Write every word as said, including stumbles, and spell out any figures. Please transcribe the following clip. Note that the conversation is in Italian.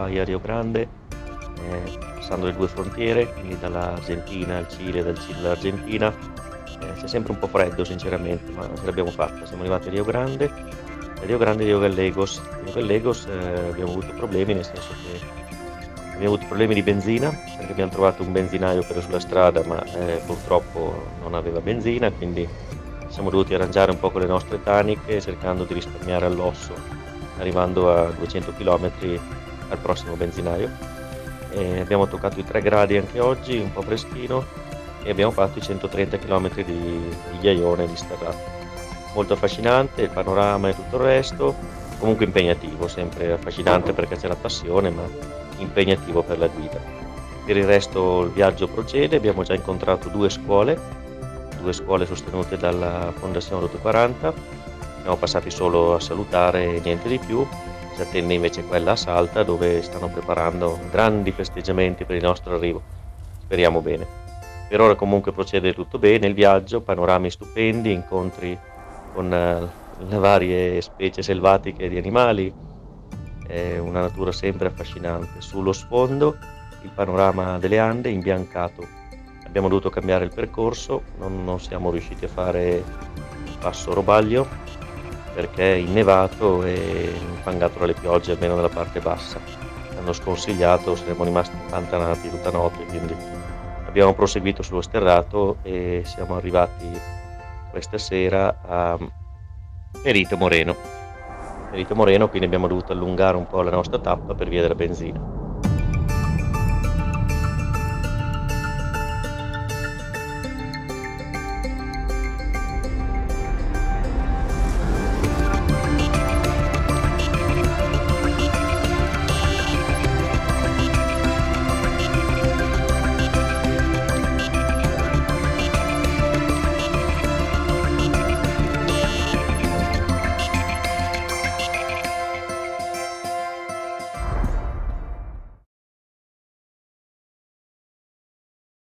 Bahia Rio Grande, eh, passando le due frontiere, quindi dall'Argentina al Cile, dal Cile all'Argentina. Eh, c'è sempre un po' freddo sinceramente, ma ce l'abbiamo fatta. Siamo arrivati a Rio Grande, da Rio Grande a Rio Gallegos. A Rio Gallegos eh, abbiamo avuto problemi, nel senso che abbiamo avuto problemi di benzina, perché abbiamo trovato un benzinaio che era sulla strada, ma eh, purtroppo non aveva benzina, quindi ci siamo dovuti arrangiare un po' con le nostre taniche, cercando di risparmiare all'osso, arrivando a duecento chilometri al prossimo benzinaio. E abbiamo toccato i tre gradi anche oggi, un po' freschino, e abbiamo fatto i centotrenta chilometri di, di ghiaione di sterrato. Molto affascinante il panorama e tutto il resto, comunque impegnativo, sempre affascinante perché c'è la passione, ma impegnativo per la guida. Per il resto il viaggio procede, abbiamo già incontrato due scuole, due scuole sostenute dalla Fondazione Route quaranta, siamo passati solo a salutare e niente di più. Si attende invece quella a Salta, dove stanno preparando grandi festeggiamenti per il nostro arrivo, speriamo bene. Per ora comunque procede tutto bene il viaggio, panorami stupendi, incontri con eh, le varie specie selvatiche di animali, è una natura sempre affascinante. Sullo sfondo il panorama delle Ande imbiancato. Abbiamo dovuto cambiare il percorso, non, non siamo riusciti a fare il passo Robaglio perché è innevato e infangato dalle piogge, almeno nella parte bassa. Hanno sconsigliato, saremmo rimasti impantanati tutta notte, quindi abbiamo proseguito sullo sterrato e siamo arrivati questa sera a Perito Moreno. Perito Moreno, quindi abbiamo dovuto allungare un po' la nostra tappa per via della benzina.